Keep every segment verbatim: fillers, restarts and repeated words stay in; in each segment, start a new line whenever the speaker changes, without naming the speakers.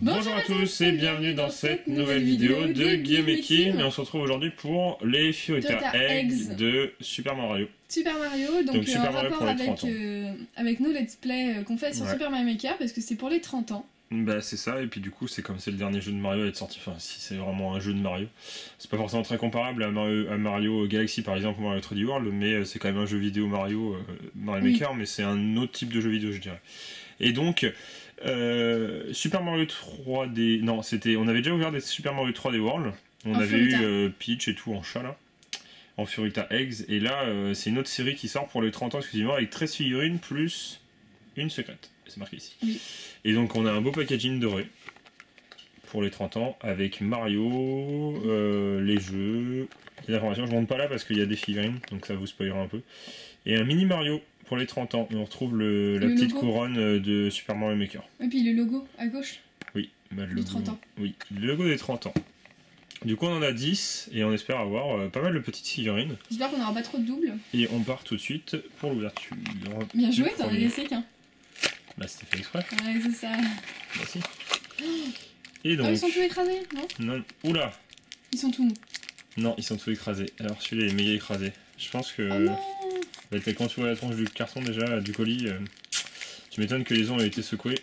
Bonjour à tous et bienvenue dans cette nouvelle vidéo de Guillaume et Kim. Et on se retrouve aujourd'hui pour les Furita Eggs de Super Mario.
Super Mario, donc, donc Super un Mario rapport avec, euh, avec nos let's play euh, qu'on fait sur ouais. Super Mario Maker parce que c'est pour les trente ans.
Bah c'est ça, et puis du coup c'est comme c'est le dernier jeu de Mario à être sorti, enfin si c'est vraiment un jeu de Mario. C'est pas forcément très comparable à Mario, à Mario Galaxy par exemple ou Mario trois D World, mais c'est quand même un jeu vidéo Mario, euh, Mario oui. Maker, mais c'est un autre type de jeu vidéo je dirais. Et donc... Euh, Super Mario trois D, non c'était, on avait déjà ouvert des Super Mario trois D World, on en avait Furita. eu euh, Peach et tout en chat là, en Furita Eggs, et là euh, c'est une autre série qui sort pour les trente ans exclusivement avec treize figurines plus une secrète, c'est marqué ici. Oui. Et donc on a un beau packaging doré pour les trente ans avec Mario, euh, les jeux, les informations, je ne monte pas là parce qu'il y a des figurines donc ça vous spoilera un peu, et un mini Mario pour les trente ans, et on retrouve le, la le petite logo. couronne de Super Mario Maker.
Et puis le logo à gauche.
Oui, bah, le
des
logo,
trente ans.
Oui, le logo des trente ans. Du coup on en a dix, et on espère avoir euh, pas mal de petites figurines.
J'espère qu'on n'aura pas trop de doubles.
Et on part tout de suite pour l'ouverture.
Bien joué, t'en as laissé qu'un.
Bah c'était fait exprès.
Ouais, c'est ça.
Bah si. Et donc...
Ah, ils sont tous écrasés, non?
Non, oula.
Ils sont tout mous.
Non, ils sont tous écrasés. Alors celui-là est méga écrasé. Je pense que...
Oh non.
Bah, quand tu vois la tronche du carton déjà, du colis, euh, tu m'étonnes que les os aient été secoués.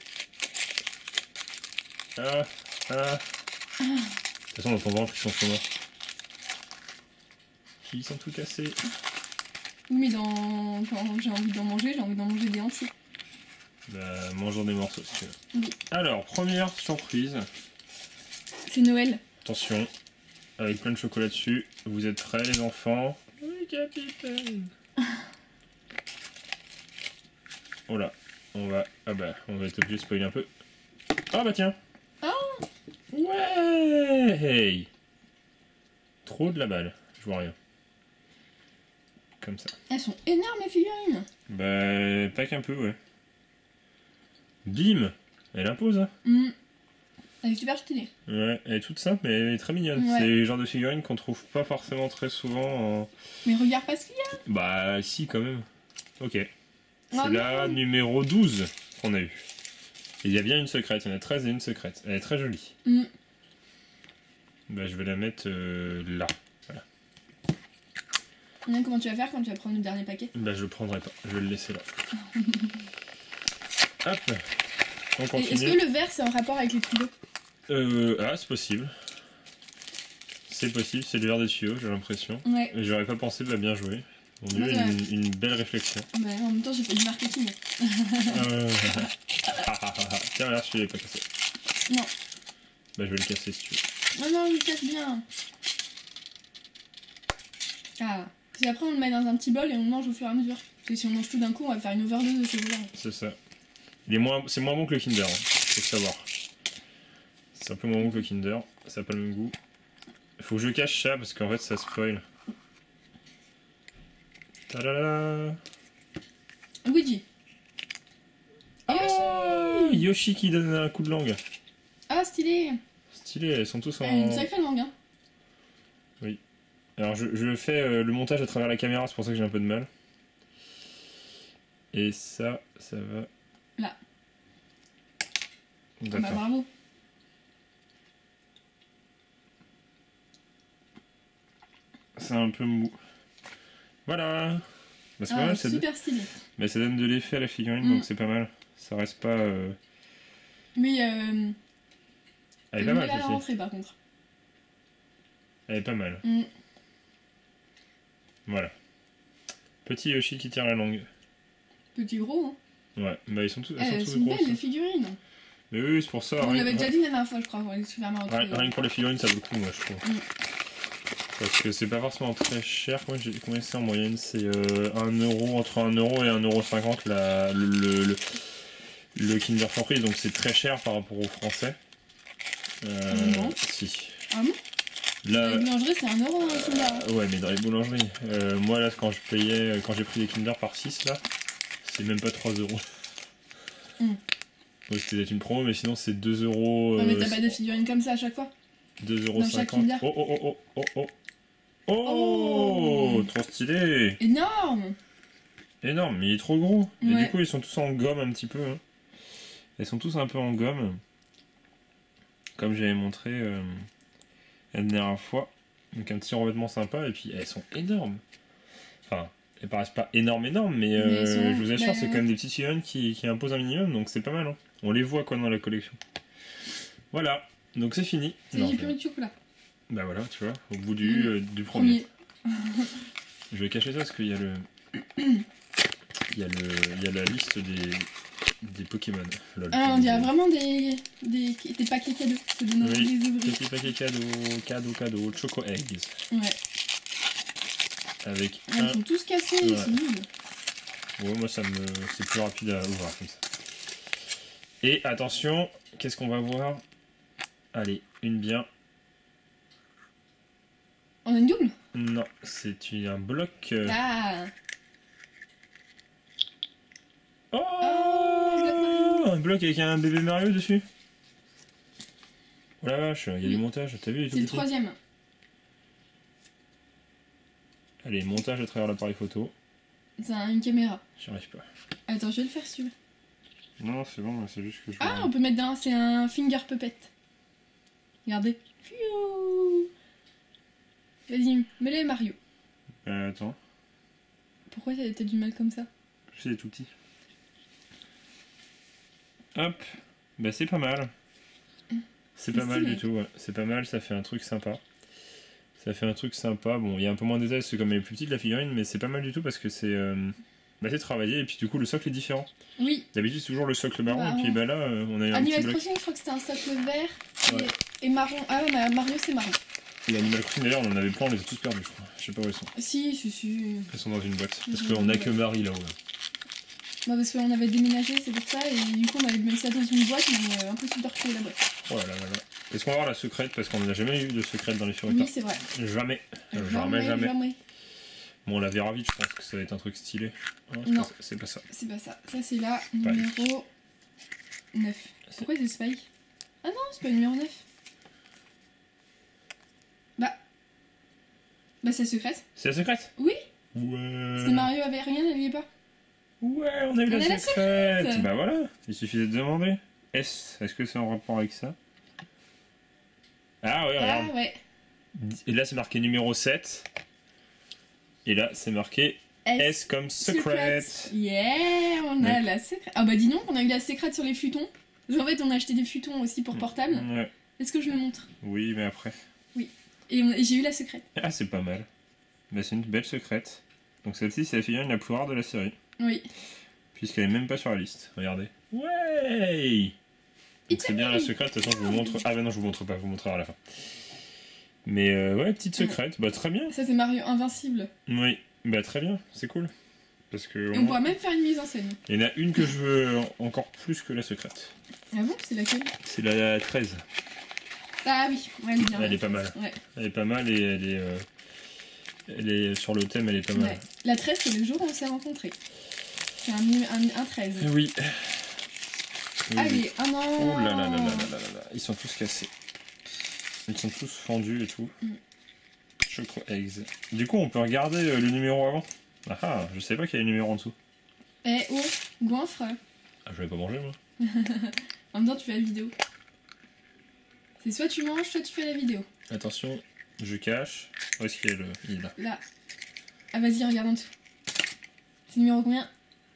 Ah, ah. De toute façon dans ton ventre ils sont trop morts. Ils sont tout cassés.
Oui mais dans... quand j'ai envie d'en manger, j'ai envie d'en manger des entiers.
Bah mangeons des morceaux si tu veux.
Oui.
Alors, première surprise.
C'est Noël.
Attention, avec plein de chocolat dessus. Vous êtes prêts les enfants? Oui capitaine. Oh là, on va... Ah bah, on va être obligé de spoiler un peu. Ah bah tiens.
Oh
ouais. Hey. Trop de la balle, je vois rien. Comme ça.
Elles sont énormes les figurines.
Bah, pas qu'un peu, ouais. Bim. Elle impose, hein.
Mm. Elle est super stylée.
Ouais, elle est toute simple, mais elle est très mignonne. Ouais. C'est le genre de figurine qu'on trouve pas forcément très souvent en...
Mais regarde pas ce qu'il y a.
Bah, si, quand même. Ok. C'est oh la non. numéro douze qu'on a eu. Et il y a bien une secrète, il y en a treize et une secrète. Elle est très jolie. Mm. Bah, je vais la mettre euh, là. Voilà.
Non, comment tu vas faire quand tu vas prendre le dernier paquet?
Bah, je le prendrai pas, je vais le laisser là. Hop. On continue.
Est-ce que le vert c'est en rapport avec les tuyaux?
Euh. Ah, c'est possible. C'est possible, c'est le vert des tuyaux, j'ai l'impression.
Ouais.
Et j'aurais pas pensé, bah, bien joué. On a eu une, une belle réflexion.
Bah, en même temps, j'ai fait du marketing.
euh... Tiens, regarde, celui-là est pas cassé.
Non.
Bah, je vais le casser si tu veux.
Non, non, il casse bien. Ah. Puis après, on le met dans un petit bol et on le mange au fur et à mesure. Parce que si on mange tout d'un coup, on va faire une overdose de chocolat.
C'est ça. Il est moins... C'est moins bon que le Kinder, hein. Faut savoir. C'est un peu moins bon que le Kinder. Ça n'a pas le même goût. Faut que je cache ça parce qu'en fait, ça spoil. Tadala.
Luigi.
Oh, Yoshi qui donne un coup de langue.
Ah, stylé.
Stylé, elles sont tous en...
Une sacrée langue, hein.
Oui. Alors, je, je fais euh, le montage à travers la caméra, c'est pour ça que j'ai un peu de mal. Et ça, ça va...
Là.
D'accord.
Ah bah, bravo.
C'est un peu mou. Voilà. Bah, c'est
ah,
pas mal,
super
de...
stylé.
Mais ça donne de l'effet à la figurine, mm. donc c'est pas mal. Ça reste pas... Euh...
Mais euh...
Elle est pas mal,
à la rentrée, par contre.
Elle est pas mal.
Mm.
Voilà. Petit Yoshi qui tire la langue.
Petit gros, hein.
Ouais, bah ils sont tous, elles
eh,
sont tous
c'est une
grosses.
belle, les figurines.
Mais oui, c'est pour ça.
On l'avait déjà dit la dernière fois, je crois, pour les Super Mario.
Rien, rien que pour les figurines, ça vaut le coup, moi, je trouve. Mm. Parce que c'est pas forcément très cher. Moi, j'ai combien c'est en moyenne? C'est euh, un euro, entre un euro et un euro cinquante la, le, le, le, le Kinder Surprise, donc c'est très cher par rapport aux Français. Euh,
non.
Si.
Ah bon?
Là,
dans les boulangeries, c'est un euro un Kinder.
Ouais, mais dans les boulangeries. Euh, moi, là, quand je payais, quand j'ai pris des Kinder par six, là, c'est même pas trois euros. Mm. Ouais, c'était une promo, mais sinon, c'est deux euros.
Ouais, mais t'as pas des figurines comme ça à chaque fois?
deux euros cinquante. Oh, oh, oh, oh, oh, oh. Oh, oh, trop stylé.
Énorme.
Énorme, mais il est trop gros.
Ouais.
Et du coup, ils sont tous en gomme un petit peu. Hein. Ils sont tous un peu en gomme. comme j'avais montré euh, la dernière fois. Donc un petit revêtement sympa, et puis elles sont énormes. Enfin, elles paraissent pas énormes, énormes, mais, euh, mais sont... je vous assure, bah... c'est quand même des petites figurines qui, qui imposent un minimum, donc c'est pas mal. Hein. On les voit quoi dans la collection. Voilà, donc c'est fini.
C'est du purée de chocolat.
Bah voilà, tu vois, au bout du, mmh. euh, du premier. premier. Je vais cacher ça parce qu'il y a le. Il y a, le, il y a la liste des, des Pokémon. Lol,
ah, on dirait vraiment des, des, des paquets cadeaux. C'est de nos
oui, petits paquets cadeaux, cadeaux, cadeaux, Choco Eggs.
Ouais.
Avec
ouais, un... Ils sont tous cassés, ouais. C'est nul.
Ouais, moi ça me, c'est plus rapide à ouvrir comme ça. Et attention, qu'est-ce qu'on va voir? Allez, une bien.
On a une double?
Non, c'est un bloc. Euh...
Ah.
Oh, oh un bloc avec un bébé Mario dessus. Oh la vache, il y a oui. du montage, t'as vu?
C'est le troisième.
Allez, montage à travers l'appareil photo.
C'est une caméra.
J'y arrive pas.
Attends, je vais le faire celui-là.
Non, c'est bon, c'est juste que je...
Ah, on peut mettre dans... C'est un finger puppet. Regardez. Vas-y, mets-le Mario.
Euh, attends.
Pourquoi t'as du mal comme ça?
C'est tout petit. Hop, bah c'est pas mal. C'est pas mal du tout, ouais. C'est pas mal, ça fait un truc sympa. Ça fait un truc sympa. Bon, il y a un peu moins de détails, c'est comme elle est plus petite la figurine, mais c'est pas mal du tout parce que c'est euh, bah, c'est travaillé et puis du coup le socle est différent.
Oui.
D'habitude c'est toujours le socle marron bah, et puis bah là euh, on a un
Animal
petit bloc.
Crossing, je crois que c'était un socle vert et,
ouais.
et marron. Ah ouais, mais Mario c'est marron.
Et Animal Crossing d'ailleurs on en avait plein, on les a tous perdus je crois. Je sais pas où elles sont.
Si, si, si.
Elles sont dans une boîte. Parce qu'on a que Marie là-haut. Là.
Bah parce qu'on avait déménagé, c'est pour ça, et du coup on avait mis ça dans une boîte, mais euh, impossible de retrouver la boîte.
Oh là là là là. Est-ce qu'on va voir la secrète? Parce qu'on n'a jamais eu de secrète dans les figurines.
Oui, c'est vrai.
Jamais.
Jamais,
jamais, jamais.
jamais.
Bon, on la verra vite, je pense que ça va être un truc stylé. Oh,
non,
c'est pas ça.
C'est pas ça. Ça, c'est la numéro neuf. Pourquoi c'est Spike? Ah non, c'est pas le numéro neuf. Bah. Bah, c'est la secrète.
C'est la secrète?
Oui.
Ouais.
C'était Mario avait rien, elle y est pas.
Ouais, on a eu
on
la,
a
secrète.
la secrète.
Bah voilà, il suffisait de demander. Est-ce est-ce que c'est en rapport avec ça? Ah ouais, regarde.
Ah ouais.
Et là, c'est marqué numéro sept. Et là, c'est marqué S, S comme secret.
secret. Yeah, on a ouais. la secrète. Ah bah dis donc, on a eu la secrète sur les futons. En fait, on a acheté des futons aussi pour portable.
Ouais.
Est-ce que je le montre?
Oui, mais après.
Oui. Et, et j'ai eu la secrète.
Ah, c'est pas mal. Bah, c'est une belle secrète. Donc celle-ci, c'est la figurine la plus rare de la série.
Oui.
Puisqu'elle est même pas sur la liste. Regardez. Ouais. Donc c'est bien la secrète. De toute façon, je vous montre. Ah, bah non, je vous montre pas. Je vous montrerai à la fin. Mais euh, ouais, petite secrète. Bah, très bien.
Ça, c'est Mario Invincible.
Oui. Bah, très bien. C'est cool. Parce que.
Et on moins... pourra même faire une mise en scène.
Il y en a une que je veux encore plus que la secrète.
Ah bon? C'est laquelle?
C'est la treize.
Ah oui. Ouais, elle est bien.
Elle est pas mal.
Ouais.
Elle est pas mal et elle est. Euh... Elle est sur le thème, elle est pas mal. Ouais.
La treize, c'est le jour où on s'est rencontrés. C'est un, un, un treize.
Oui. oui.
Allez, un an.
Oh là là là là là là là. Ils sont tous cassés. Ils sont tous fendus et tout. Mm. Choco Eggs. Du coup, on peut regarder euh, le numéro avant. Ah ah, je sais pas qu'il y a un numéro en dessous.
Eh oh, goinfre.
Ah, je vais pas manger moi.
En même temps, tu fais la vidéo. C'est soit tu manges, soit tu fais la vidéo.
Attention. Je cache. Où est-ce qu'il est le... Il est là.
Là. Ah vas-y, regarde en dessous. C'est numéro combien?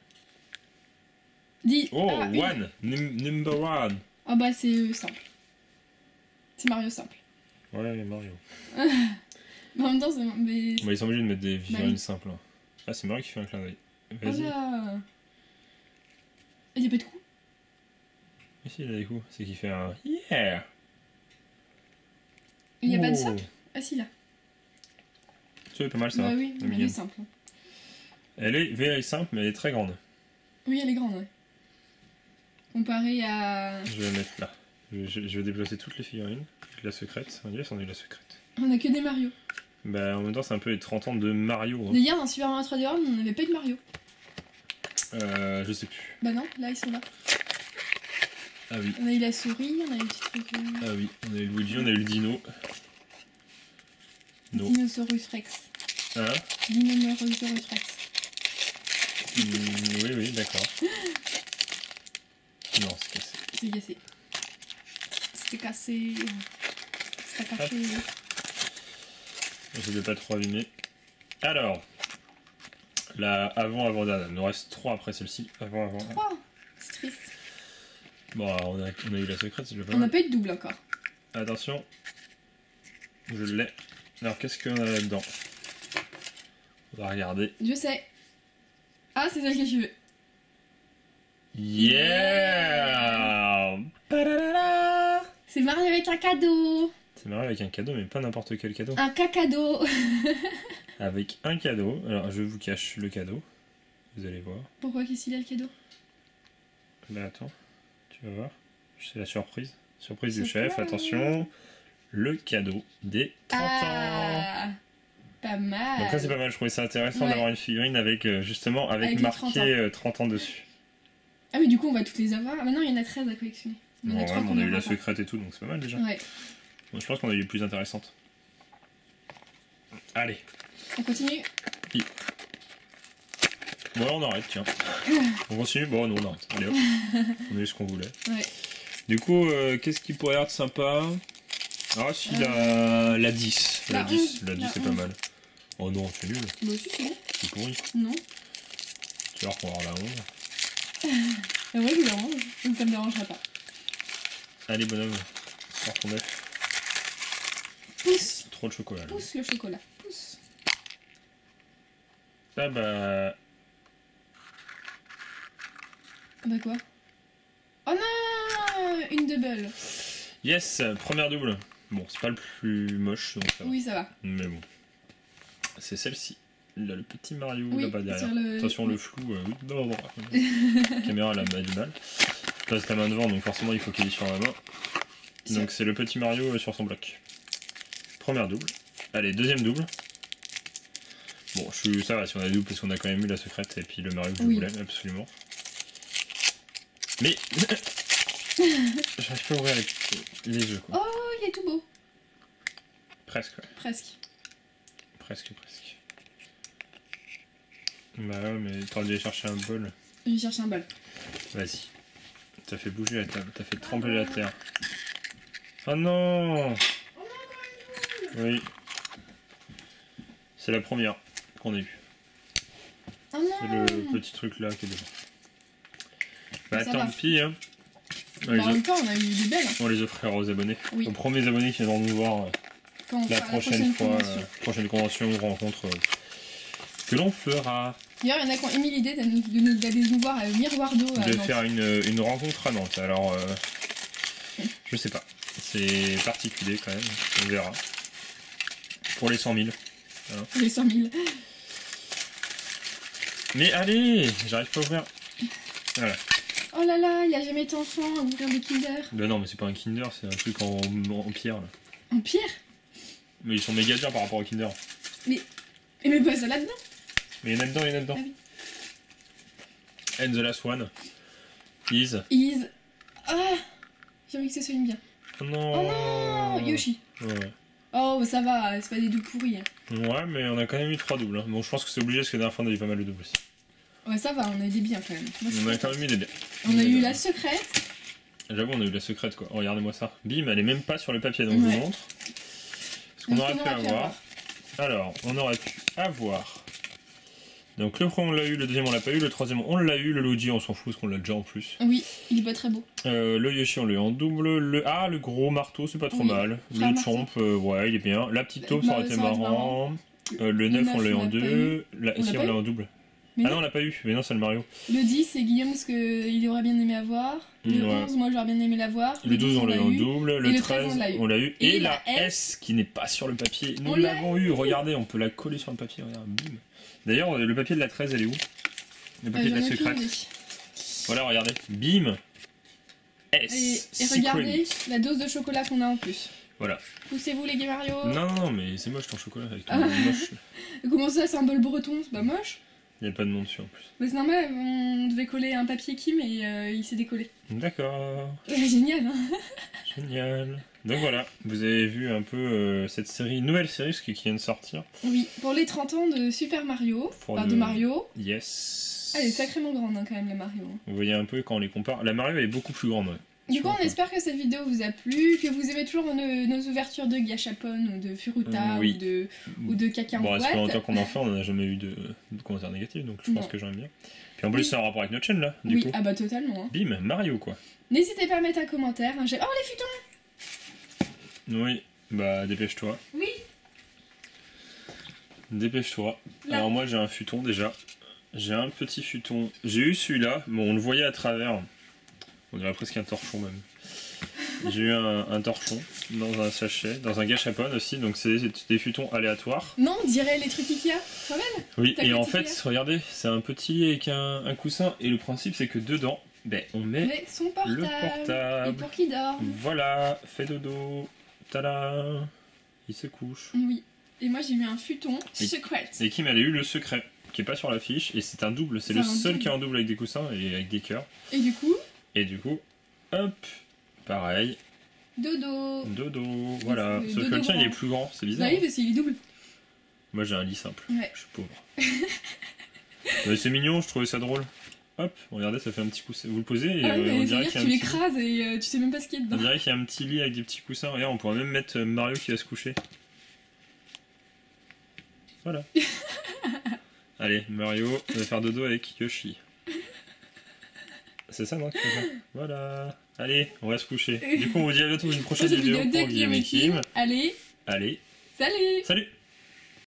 dix.
Oh,
ah,
one. Num number one.
Ah bah c'est euh, simple. C'est Mario simple.
Ouais, Mario.
Mais en même temps, c'est... Mais...
Bah, ils sont obligés de mettre des figurines
bah, oui.
simples. Ah, c'est Mario qui fait un clin d'œil.
Vas-y. Ah il y a pas de coups?
Mais si, il a des coups. C'est qu'il fait un... Yeah.
Il n'y a oh. pas de socle? Ah si, là.
C'est pas mal ça.
Bah oui, elle est simple.
Elle est very simple, mais elle est très grande.
Oui, elle est grande, ouais. Comparée à...
Je vais la mettre là. Je, je, je vais déplacer toutes les figurines. La secrète. On dirait qu'on a eu la secrète.
On a que des Mario.
Bah en même temps, c'est un peu les trente ans de Mario. Hein.
D'ailleurs, dans Super Mario trois D World, on n'avait pas eu de Mario.
Euh, je sais plus.
Bah non, là, ils sont là.
Ah oui.
On a eu la souris, on a eu le petit truc...
Ah oui, on a eu Luigi, on a eu le dino.
No. Dinosaurus Rex.
Hein?
Dinosaurus Rex.
Mmh, oui, oui, d'accord. Non, c'est cassé.
C'est cassé. c'est cassé. C'est caché.
Je ne vais pas trop abîmer. Alors, la avant, avant dernière. Il nous reste trois après celle-ci. Avant, avant.
trois. C'est triste.
Bon, alors, on, a, on a eu la secrète, c'est déjà pas
On
mal.
n'a pas eu de double encore.
Attention. Je l'ai. Alors, qu'est-ce qu'on a là-dedans? On va regarder.
Je sais. Ah, c'est celle que je veux.
Yeah, yeah.
C'est Mario avec un cadeau.
C'est Mario avec un cadeau, mais pas n'importe quel cadeau.
Un cacado.
Avec un cadeau. Alors, je vous cache le cadeau. Vous allez voir.
Pourquoi qu'est-ce qu'il a le cadeau?
Bah attends, tu vas voir. C'est la surprise. Surprise du
Surprise.
chef, attention. Le cadeau des trente
ah,
ans.
Pas mal.
Donc ça c'est pas mal, je trouvais ça intéressant
Ouais.
d'avoir une figurine avec euh, justement avec,
Avec les trente
marqué
ans.
euh, trente ans dessus.
Ah mais du coup on va toutes les avoir. Ah, maintenant il y en a treize à collectionner. Il y en a
Ouais,
trois
mais
qu'on
on a eu
n'aura
la
pas.
secrète et tout, donc c'est pas mal déjà.
Ouais.
Bon, je pense qu'on a eu les plus intéressantes. Allez.
On continue.
Bon là on arrête, tiens. On continue? Bon non on arrête. Allez hop. On a eu ce qu'on voulait.
Ouais.
Du coup, euh, qu'est-ce qui pourrait être sympa? Ah si, la, la dix. La,
La
dix,
onze.
la dix
La
c'est pas
onze.
mal. Oh non, c'est nul.
Bah aussi c'est bon.
C'est pourri.
Non.
Tu vas voir qu'on va avoir la onze.
Ah ouais je dérange. Donc ça me dérangera pas.
Allez bonhomme, sors ton œuf.
Pousse.
Trop de chocolat. Là.
Pousse le chocolat. Pousse.
Ah bah...
Ah bah quoi? Oh non, une double.
Yes, première double. Bon, c'est pas le plus moche, donc ça va.
Oui ça va.
Mais bon. C'est celle-ci. Là, le petit Mario
Oui,
là-bas derrière.
sur le-
Attention, le flou. Euh, oui, non, non. La caméra, elle a du mal. Je passe ta main devant, donc forcément, il faut qu'il y ait sur la main. Donc, c'est le petit Mario euh, sur son bloc. Première double. Allez, deuxième double. Bon, je suis... ça va si on a double, parce qu'on a quand même eu la secrète et puis le Mario que je
Oui.
voulais, absolument. Mais... J'arrive pas à ouvrir avec les jeux, quoi.
Oh il est tout beau.
Presque, ouais.
Presque.
Presque, presque. Bah ouais, mais t'aurais dû aller chercher un bol.
Je vais chercher un bol.
Vas-y. T'as fait bouger la table, t'as fait trembler la terre. Oh non! Oui. C'est la première qu'on a eue.
Oh
C'est
non.
le petit truc là qui est devant. Bah
Ça
tant
va.
pis, hein. On
Bah,
les,
en
off-
même temps on a eu des belles.
on les offrira aux abonnés.
Oui.
Aux premiers abonnés qui viendront nous voir euh,
Quand on
la
fera
prochaine, fois,
convention.
euh, prochaine convention ou rencontre euh, que l'on fera.
D'ailleurs, il y en a qui ont émis l'idée d'aller nous, de nous- d'aller nous voir à Miroir d'eau. à
De
Nantes.
faire une, une rencontre à Nantes. Alors, euh, je sais pas. C'est particulier quand même. On verra. Pour les cent mille.
Pour les cent mille.
Mais allez, j'arrive pas à ouvrir. Voilà.
Oh là là, il a jamais été enfant à ouvrir des Kinder.
Ben non, mais c'est pas un Kinder, c'est un truc en, en pierre là.
En pierre.
Mais ils sont méga durs par rapport au Kinder.
Et mais pas ça là-dedans.
Mais il y en a dedans, il y en a dedans.
Ah oui.
And the last one is.
Is. Ah, j'ai envie que ce soit une bien.
Oh non.
Oh non, Yoshi.
Ouais.
Oh, ça va, c'est pas des doubles pourris. hein.
Ouais, mais on a quand même eu trois doubles. Hein. Bon, je pense que c'est obligé parce que la dernière fois on a eu pas mal de doubles aussi.
Ouais, ça va, on a eu des biens quand même. Moi, je suis
On a
contente.
quand même eu des biens.
On a eu la secrète.
J'avoue, on a eu la secrète quoi. Oh, regardez-moi ça. Bim, elle est même pas sur le papier donc je
Ouais.
vous montre. Ce qu'on
Ce
aurait
qu'on
pu
aurait pu
avoir. Alors, on aurait pu avoir. Donc le premier on l'a eu, le deuxième on l'a pas eu, le troisième on l'a eu, le Luigi on s'en fout parce qu'on l'a déjà en plus.
Oui, il est pas très beau.
Euh, le Yoshi on l'a eu en double, le ah le gros marteau c'est pas trop
Oui,
mal,
frère
le
marteau.
Chomp euh, ouais il est bien, la petite taupe ça aurait été
Ça aurait été
marrant, Euh, le neuf on l'a eu en
neuf, on l'a pas
deux, la...
On
si
l'a
on
pas
l'a
eu
en double.
Mais
Ah
non.
non on l'a pas eu, mais non c'est le Mario.
Le dix, c'est Guillaume, ce qu'il aurait bien aimé avoir. Le
Ouais.
onze, moi j'aurais bien aimé l'avoir.
Le douze on l'a eu en double, le
le
treize
treize, on l'a eu.
on l'a eu, et,
Et
la
la
S qui n'est pas sur le papier, nous
On l'a
l'avons eu, regardez on peut la coller sur le papier, regarde, bim. D'ailleurs le papier de la treize elle est où? Le papier de la secrète. Voilà regardez, bim.
Et,
S,
et
secret.
regardez la dose de chocolat qu'on a en plus.
Voilà.
Poussez-vous les gars Mario.
Non, non, non, mais c'est moche ton chocolat avec ton
Ah.
moche.
Comment ça, c'est un bol breton? C'est pas moche.
Il n'y a pas de nom dessus en plus.
Mais c'est normal, on devait coller un papier Kim et euh, il s'est décollé.
D'accord,
Ouais, génial, hein.
génial. Donc voilà, vous avez vu un peu euh, cette série, nouvelle série ce qui qui vient de sortir.
Oui, pour les trente ans de Super Mario,
Pour
enfin
le-
de Mario.
Yes.
Ah, elle est sacrément grande hein, quand même la Mario. hein.
Vous voyez un peu quand on les compare. La Mario elle est beaucoup plus grande, ouais.
Du coup, on espère que cette vidéo vous a plu, que vous aimez toujours nos, nos ouvertures de Gachapon ou de Furuta
oui.
ou de, ou de caca en
boîte. Bon,
boîte.
ça fait longtemps qu'on en fait, on n'a jamais eu de, de commentaires négatifs, donc je pense non. que j'aime bien. Puis en plus, oui. c'est un rapport avec notre chaîne là, du
oui.
coup.
Ah bah totalement. Hein.
Bim, Mario quoi.
N'hésitez pas à mettre un commentaire, un j'aime. Oh les futons.
Oui, bah dépêche-toi.
Oui.
Dépêche-toi. Alors moi j'ai un futon déjà. J'ai un petit futon. J'ai eu celui-là, bon on le voyait à travers. On dirait presque un torchon même. J'ai eu un, un torchon dans un sachet, dans un gâchapon aussi, donc c'est des futons aléatoires.
Non, on dirait les trucs Ikea, quand même.
Oui, et en fait, Ikea. Regardez, c'est un petit avec un, un coussin, et le principe c'est que dedans, ben, on met
Mais son portable,
le portable.
Et pour qu'il dorme.
Voilà, fait dodo, tada, il se couche.
Oui, et moi j'ai eu un futon
et,
secret.
Et Kim, elle a eu le secret, qui est pas sur l'affiche, et c'est un double, c'est le seul double. qui est en double avec des coussins et avec des cœurs.
Et du coup
Et du coup, hop, pareil.
Dodo.
Dodo, voilà. Sauf dodo que le tien il est plus grand, c'est bizarre.
Bah oui, parce qu'il est double.
Moi j'ai un lit simple,
ouais.
je suis pauvre. Mais c'est mignon, je trouvais ça drôle. Hop, regardez, ça fait un petit coussin. Vous le posez et
ah oui,
euh, on dirait
qu'il y a un
tu
l'écrases et euh, tu sais même pas ce qu'il y a dedans.
On dirait qu'il y a un petit lit avec des petits coussins. Regarde, on pourrait même mettre Mario qui va se coucher. Voilà. Allez, Mario va faire dodo avec Yoshi. C'est ça, non? Voilà. Allez, on va se coucher. Du coup, on vous dit à bientôt dans une prochaine vidéo, vidéo
pour Guillaume et Kim. Allez.
Allez.
Salut.
Salut.